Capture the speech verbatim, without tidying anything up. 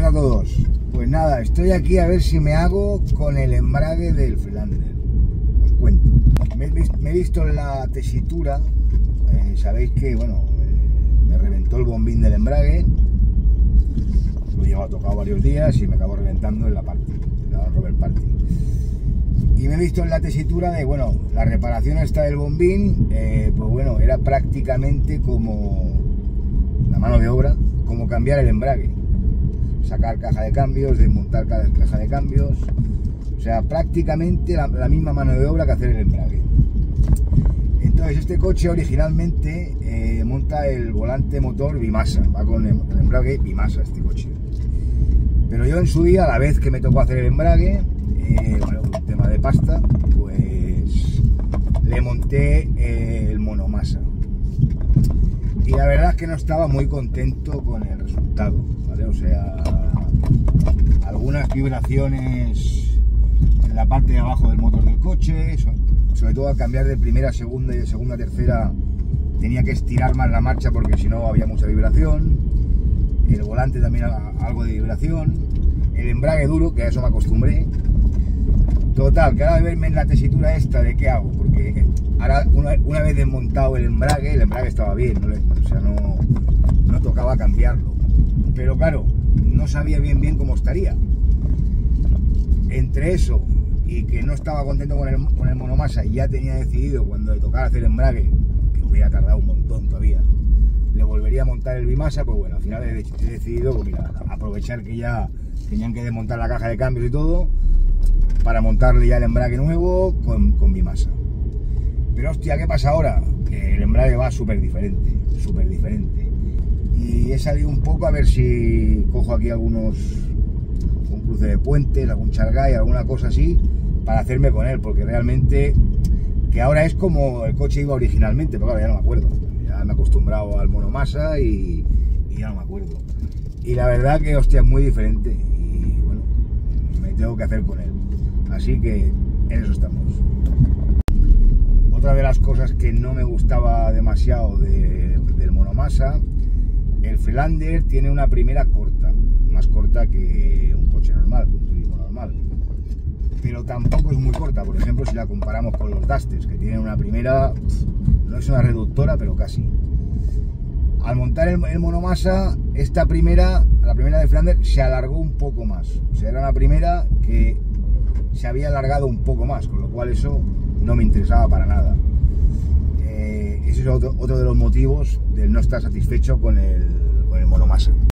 buenas a todos. Pues nada, estoy aquí a ver si me hago con el embrague del Freelander. Os cuento. Me, me he visto en la tesitura. Eh, sabéis que, bueno, eh, me reventó el bombín del embrague. Lo llevaba tocado varios días y me acabó reventando en la party, en la Robert Party. Y me he visto en la tesitura de, bueno, la reparación esta del bombín, eh, pues bueno, era prácticamente como la mano de obra, como cambiar el embrague. Sacar caja de cambios, desmontar caja de cambios, o sea, prácticamente la, la misma mano de obra que hacer el embrague. Entonces este coche originalmente eh, monta el volante motor bimasa, va con el, el embrague bimasa este coche. Pero yo en su día, a la vez que me tocó hacer el embrague, eh, bueno, un tema de pasta, pues le monté eh, el monomasa. Y la verdad es que no estaba muy contento con el resultado, ¿vale? O sea, algunas vibraciones en la parte de abajo del motor del coche, sobre todo al cambiar de primera a segunda y de segunda a tercera tenía que estirar más la marcha porque si no había mucha vibración. El volante también algo de vibración, el embrague duro, que a eso me acostumbré. Total, que ahora de verme en la tesitura esta de qué hago, porque ahora una, una vez desmontado el embrague, el embrague estaba bien, ¿no? O sea, no, no tocaba cambiarlo, pero claro, no sabía bien bien cómo estaría. Entre eso y que no estaba contento con el, con el monomasa y ya tenía decidido cuando le tocara hacer embrague, que hubiera tardado un montón todavía, le volvería a montar el bimasa, pues bueno, al final he, he decidido, pues mira, aprovechar que ya tenían que desmontar la caja de cambios y todo, para montarle ya el embrague nuevo con, con bimasa. Pero hostia, ¿qué pasa ahora? Que el embrague va súper diferente, súper diferente. Y he salido un poco a ver si cojo aquí algunos, un cruce de puentes, algún chargay, alguna cosa así, para hacerme con él, porque realmente, que ahora es como el coche iba originalmente, pero claro, ya no me acuerdo. Ya me he acostumbrado al monomasa y, y ya no me acuerdo. Y la verdad que, hostia, es muy diferente. Y bueno, me tengo que hacer con él. Así que en eso estamos. Otra de las cosas que no me gustaba demasiado de, del monomasa, el Freelander tiene una primera corta, más corta que un coche normal, un turismo normal. Pero tampoco es muy corta, por ejemplo, si la comparamos con los Dusters, que tienen una primera, no es una reductora, pero casi. Al montar el, el monomasa, esta primera, la primera de Freelander, se alargó un poco más. O sea, era una primera que se había alargado un poco más, con lo cual eso no me interesaba para nada. Eh, ese es otro, otro de los motivos del no estar satisfecho con el, con el monomasa.